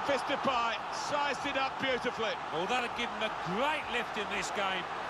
Memphis Depay sized it up beautifully. Well, that'll give him a great lift in this game.